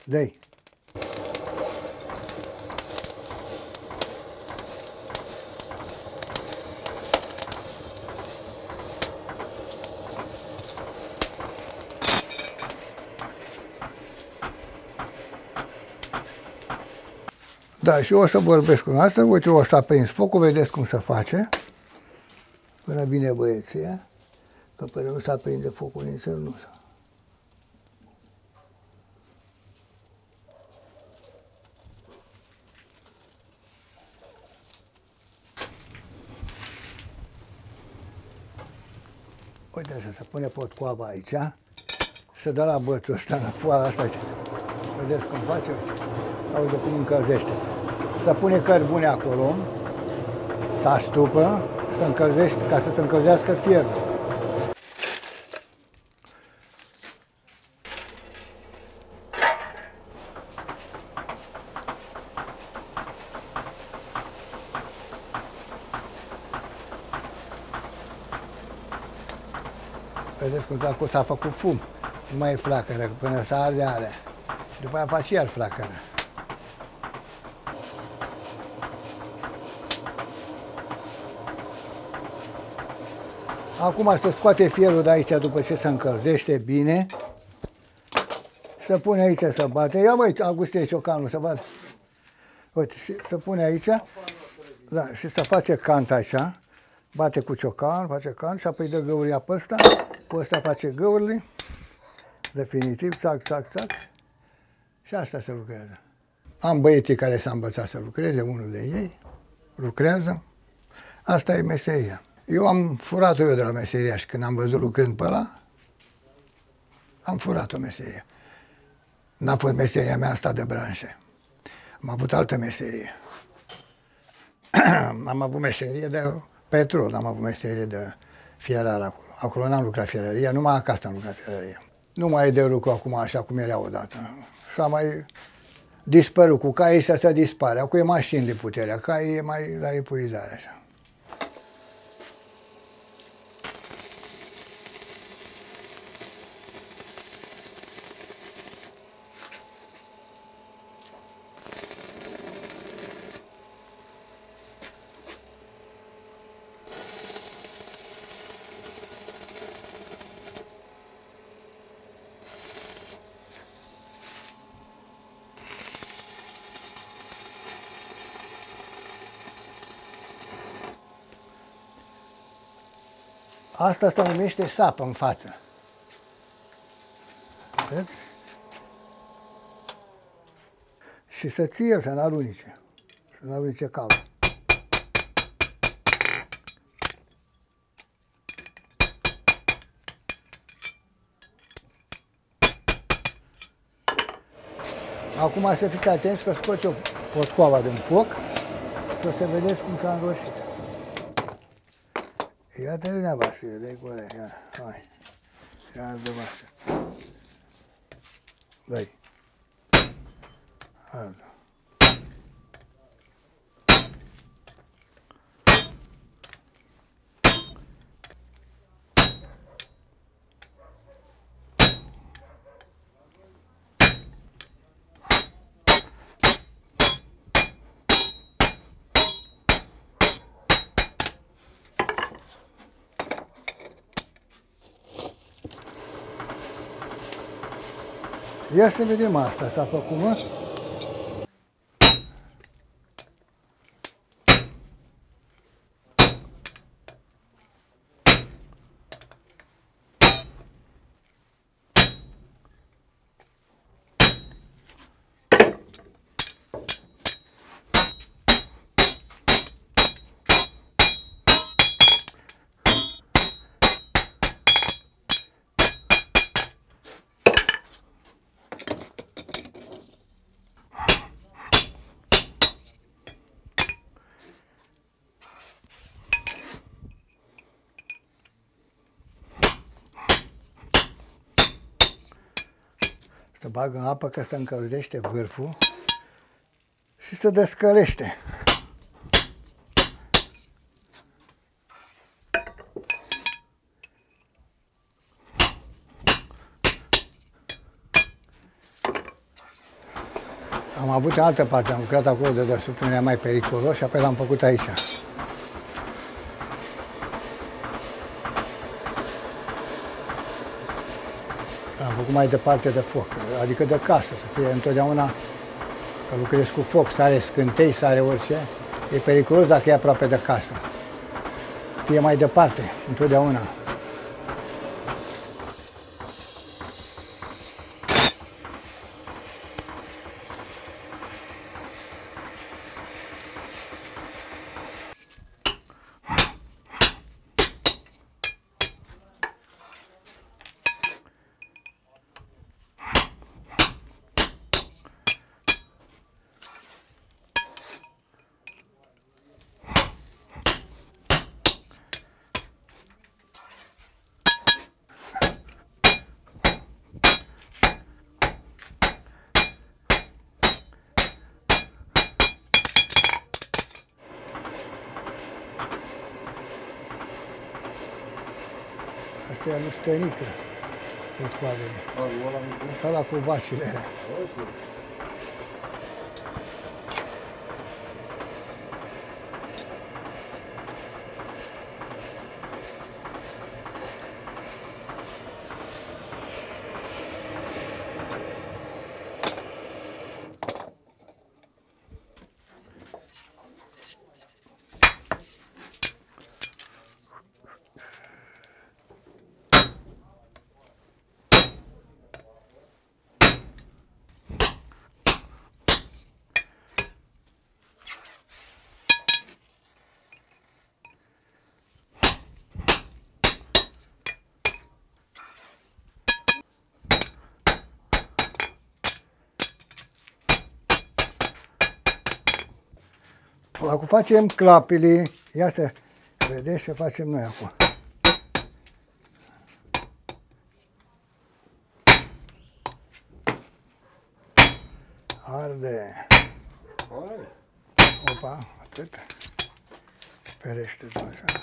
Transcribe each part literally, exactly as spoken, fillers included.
Dă-i. Da, și o să vorbesc cu noastră. Uite, o să aprins focul, vedeți cum se face. Până bine băieția, că până nu se aprinde focul nici nu se. Uite așa, se pune potcoava aici, se dă la bățul ăsta, la foala asta, uite. Vedeți cum face, uite. Aude cum încălzește. Se pune cărbune acolo, se astupă, se încălzește, ca să se încălzească fierul. Vedeți cum acolo s-a făcut fum. Nu mai e flacără, până s-a arde alea. După aia face iar flacără. Acum se scoate fierul de aici după ce se încălzește bine. Se pune aici să bate. Ia băi, Augustin ciocanul să bate. Uite, și se pune aici. Da, și se face cant așa. Bate cu ciocan, face cant și apoi dă găuria pe ăsta. Cu ăsta face găurile. Definitiv, țac, țac, țac. Și asta se lucrează. Am băieții care s-au învățat să lucreze, unul de ei lucrează. Asta e meseria. Eu am furat-o eu de la meseria și când am văzut lucrând pe ăla, am furat-o meseria. N-a fost meseria mea asta de branșe. Am avut altă meserie. Am avut meserie de petrol, am avut meserie de fierar acolo. Acolo n-am lucrat fierăria, numai acasă am lucrat fierăria. Nu mai e de lucru acum așa cum era odată. Și a mai dispărut. Cu caii ăștia se dispare. Acum e mașini de puterea. Caii e mai la epuizare așa. Asta se numește sapă în față. Vedeți? Și să ție, să n-alunice. Să n-alunice calul. Acum să fiți atenți că scoți o potcoava din foc și o să vedeți cum s-a înroșit. Ia-te lumea, Vasile, dă-i cu alea, ia, hai. Ia de Vasile. Dă-i. Arde. Ia să vedem asta, s-a făcut, mă? Să bagă în apă că se încălzește vârful și se descălește. Am avut în altă parte, am lucrat acolo de desubt, unde era mai periculos și apoi l-am făcut aici. L-am făcut mai departe de foc, adică de casă, să fie întotdeauna că lucrezi cu foc, sare scântei, sare orice, e periculos dacă e aproape de casă. Fie mai departe, întotdeauna. Asta e lui Stănică, potcoavele. Ăla cu vacile alea. Acum facem clapele, ia să vedeți ce facem noi acum. Arde. Opa, atât. Ferește-ți așa.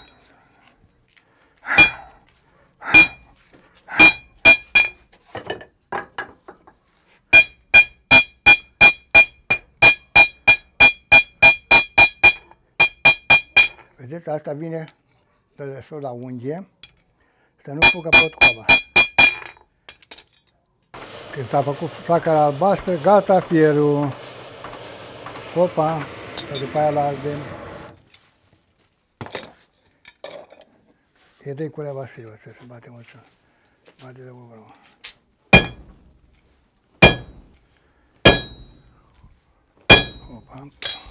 Vedeți, asta vine de desubt la unghie, să nu fugă potcoava. Când s-a făcut flacăra albastră, gata fierul. Opa, și după aia la ardem. E de-i culea Vasile, să se bate mult. Bate de bubără. Opa.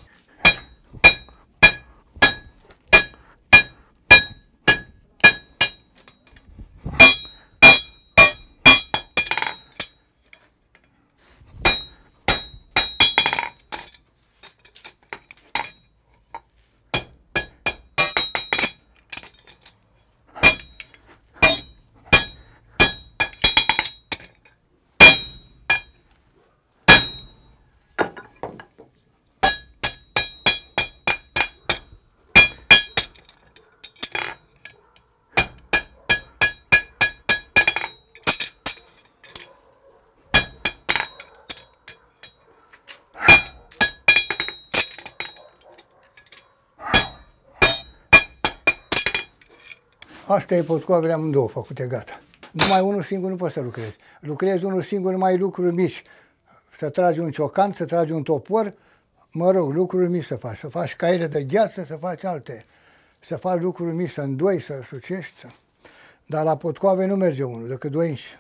Asta e potcoavele amândouă făcute, gata. Numai unul singur nu poți să lucrezi. Lucrezi unul singur, numai lucruri mici. Să tragi un ciocan, să tragi un topor, mă rog, lucruri mici să faci. Să faci caiere de gheață, să faci alte. Să faci lucruri mici, să îndoi, să sucești. Dar la potcoave nu merge unul, decât doi inși.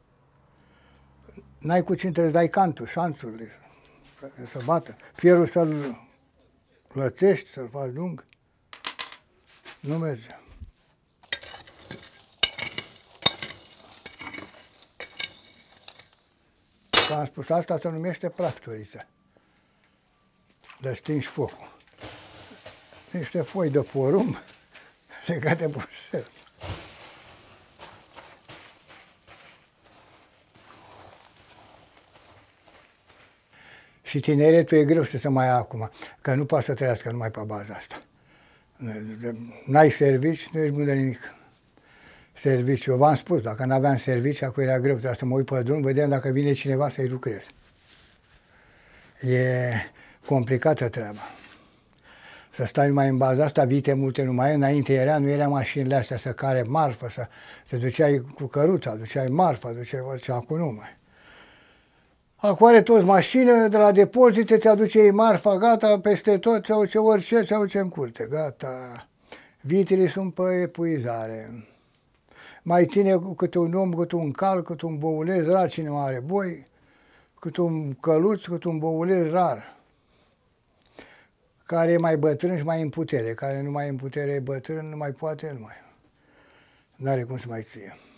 N-ai cu cine trebuie să dai cantul, șanțurile, să bată. Fierul să-l lățești, să-l faci lung. Nu merge. Am spus, asta se numește praftoriță. De stingi focul. Niște foi de porumb legate pe șer. Și tineretul e greu să se mai ia acum, că nu poate să trăiască numai pe baza asta. N-ai servici, nu ești bun de nimic. Serviciu, eu v-am spus, dacă n-aveam serviciu, acum era greu, trebuia să mă uit pe drum, vedeam dacă vine cineva să-i lucrez. E complicată treaba. Să stai numai în baza asta, vite multe nu mai e. Înainte era, nu era mașinile astea să care marfă, să te duceai cu căruța, aduceai marfă, aduceai orice, acum nu mai. Acum are toți mașină, de la depozite, te aduce ei marfa, gata, peste tot, sau ce orice, sau ce în curte, gata. Vitele sunt pe epuizare. Mai ține câte un om, câte un cal, câte un băuleț, rar cine are boi, câte un căluț, câte un băuleț, rar. Care e mai bătrân și mai în putere, care nu mai e în putere e bătrân, nu mai poate, nu mai. N-are cum să mai ție.